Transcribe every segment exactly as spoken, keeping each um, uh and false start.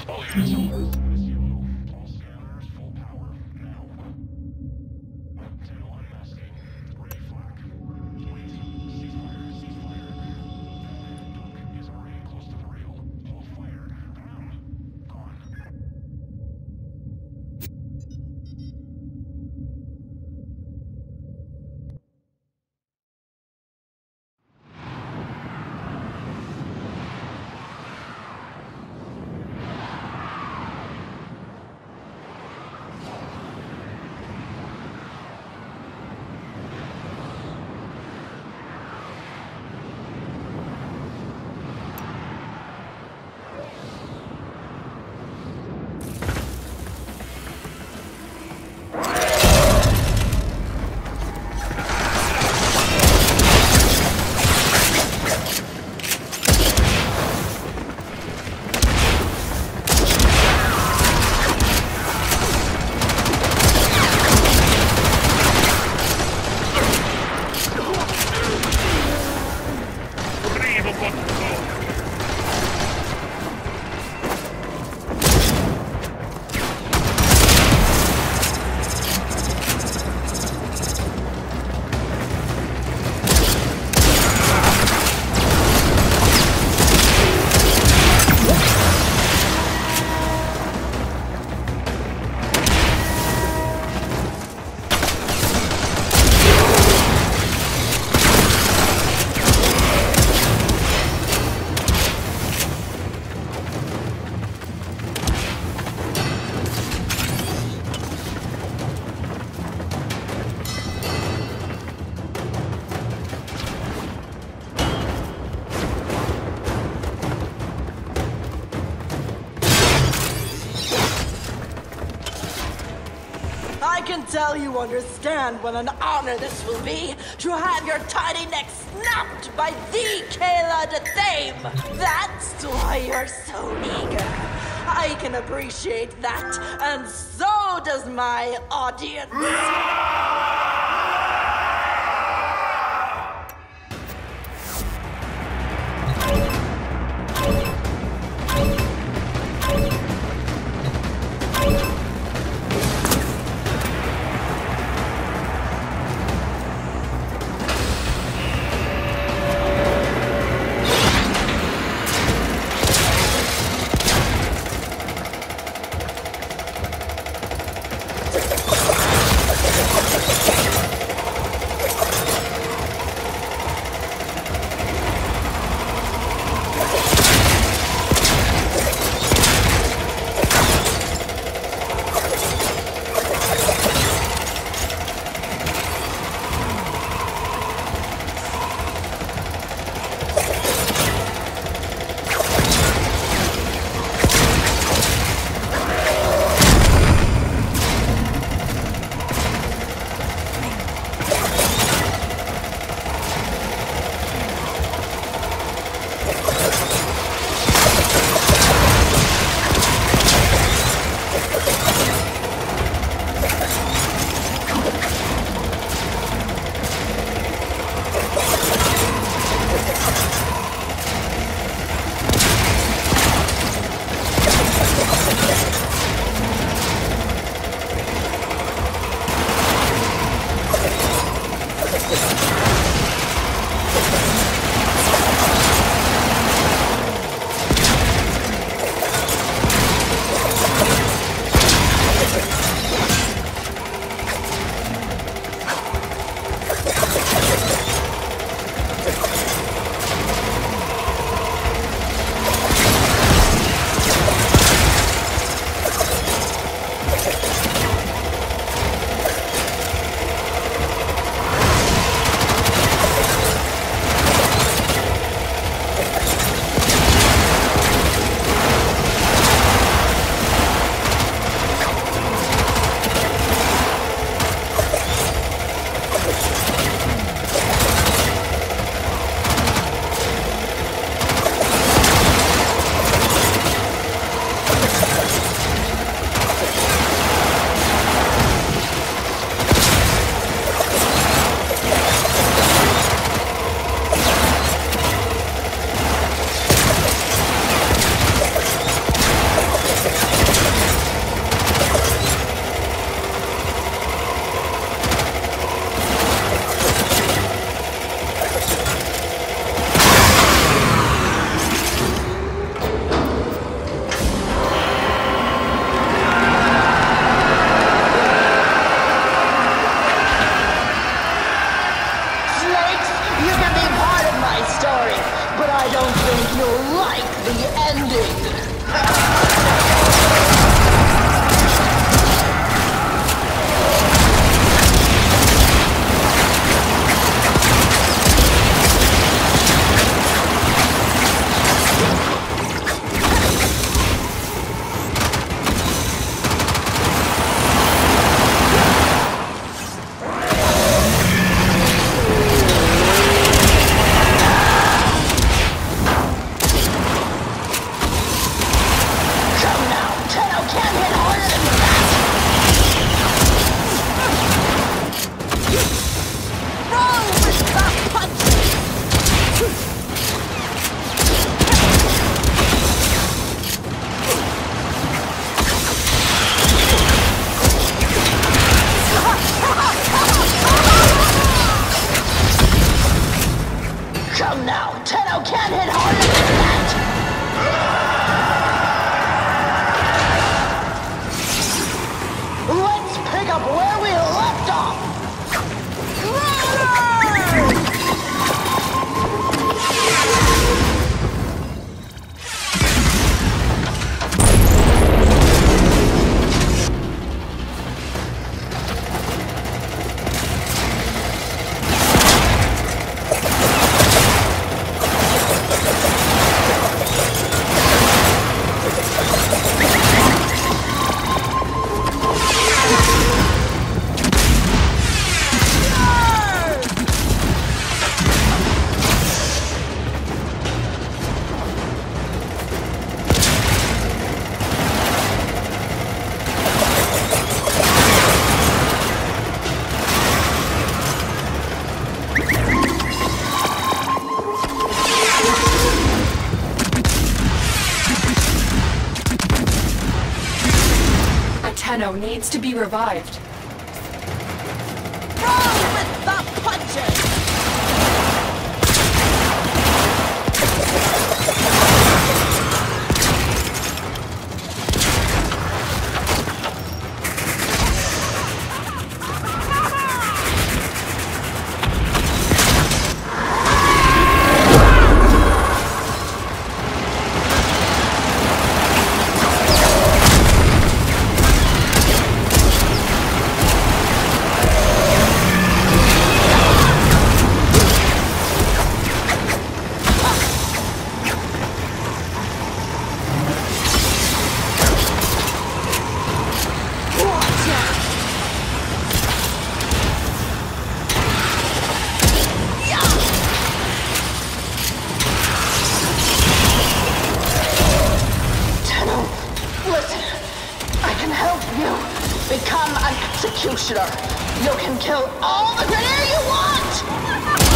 I can tell you understand what an honor this will be to have your tiny neck snapped by the Kayla de Thame. That's why you're so eager. I can appreciate that, and so does my audience. You I don't think you'll like the ending. Come now, Tenno can't hit harder than that! Let's pick up where we left off! Tenno needs to be revived. Roll with the punches! Become an executioner. You can kill all the Grineer you want!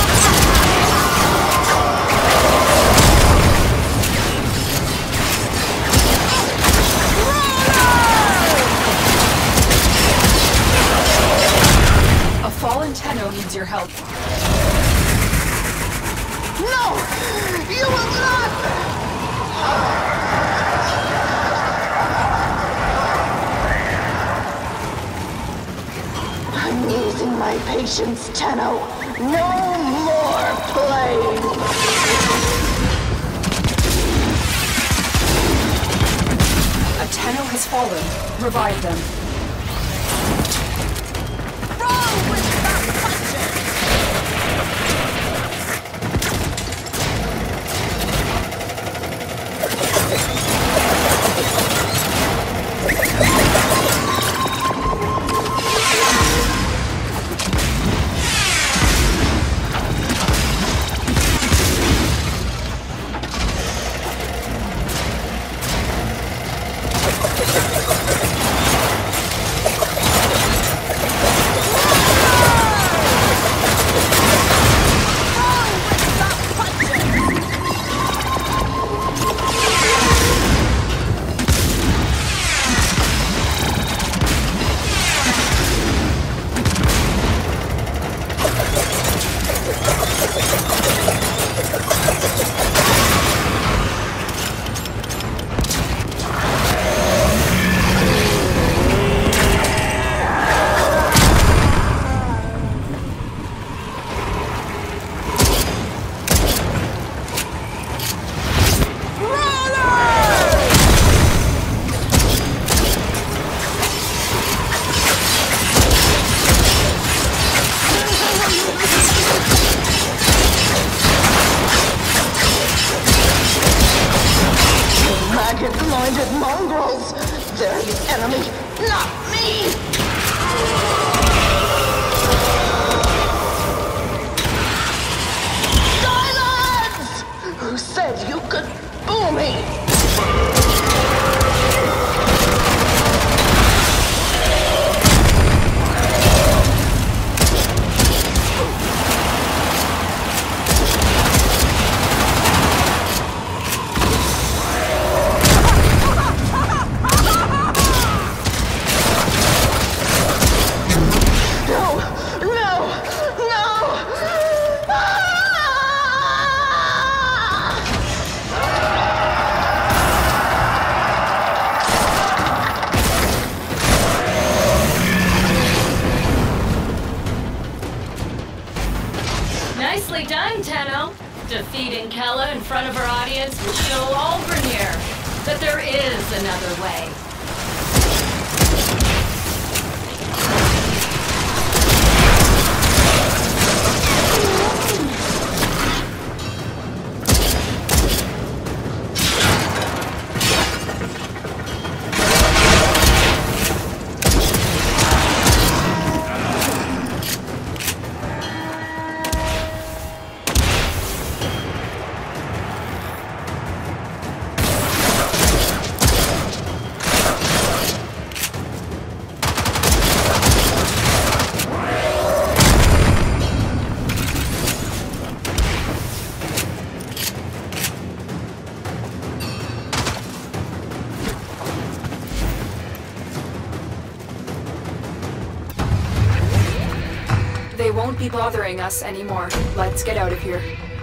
A fallen Tenno needs your help. No! You will not! I'm losing my patience, Tenno. No more playing! A Tenno has fallen. Revive them. Roll with the punches! Nicely done, Tenno. Defeating Kella in front of our audience will show all Grineer that there is another way. They won't be bothering us anymore. Let's get out of here.